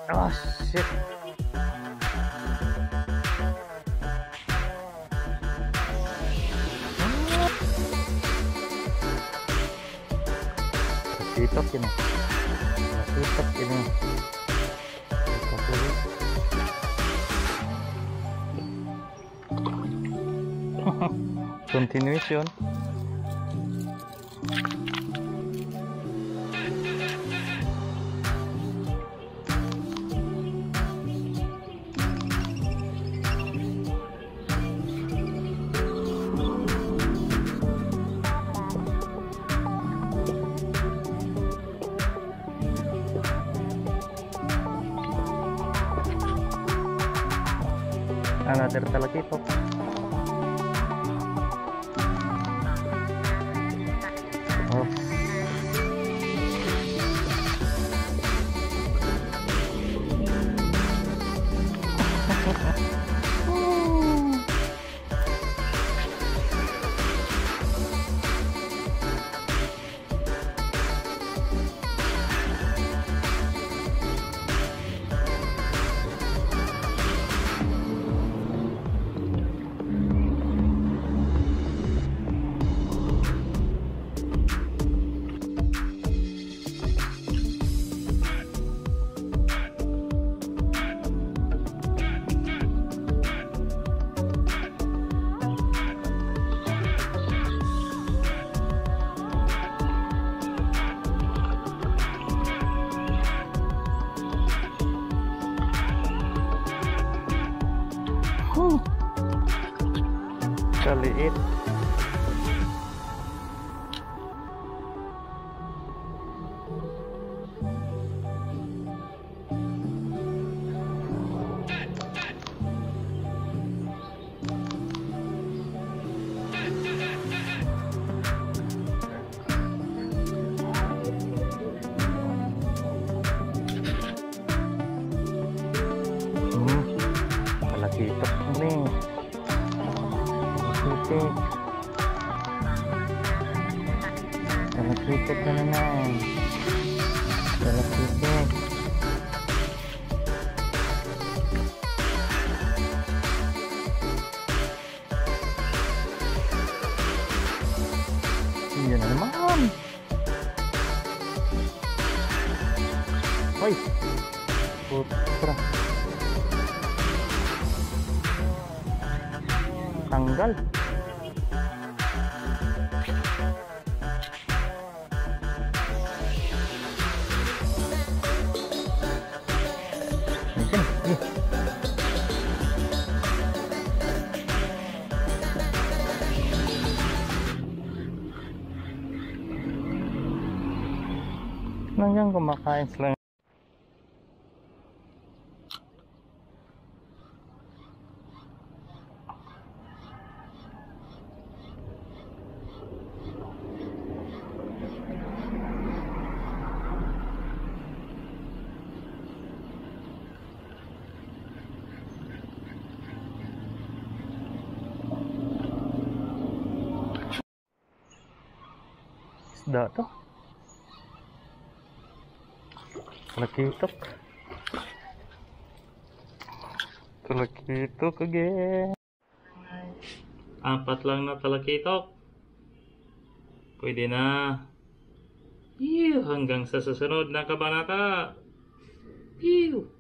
Oh shit. Nasitok yun. Nasitok yun. Continuation. Another talakitok. Oh. Kaliit. Talakitok nih. Talakitok na naman. Talakitok. Yan na naman. Ay, putra. Tanggal. Nangyang kumakain sila. Isda to. Talakitok. Talakitok again. 4 lang na talakitok. Pwede na. Hanggang sa susunod na kabanata.